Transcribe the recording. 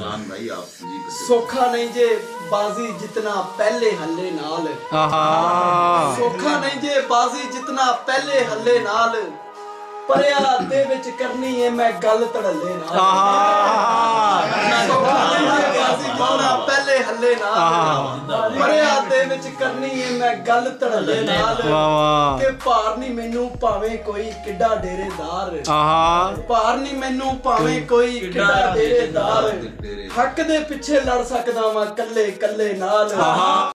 सलाम भाई आप जी। सोखा नहीं जे बाजी जितना पहले हल्ले नाल, सोखा नहीं जे बाजी जितना पहले हल्ले नाल, परिया दे विच करनी है मैं गल धड़ल्ले नाल। सोखा नहीं जे बाजी जितना पहले हल्ले नाल, परिया दे विच करनी है मैं गल धड़ल्ले नाल। ते भार नहीं मैनू भावें कोई किड्डा डेरेदार, भार नहीं मैनू भावें कोई किड्डा डेरेदार, हक दे पिछे लड़ सकदा वां कल्ले कल्ले नाल।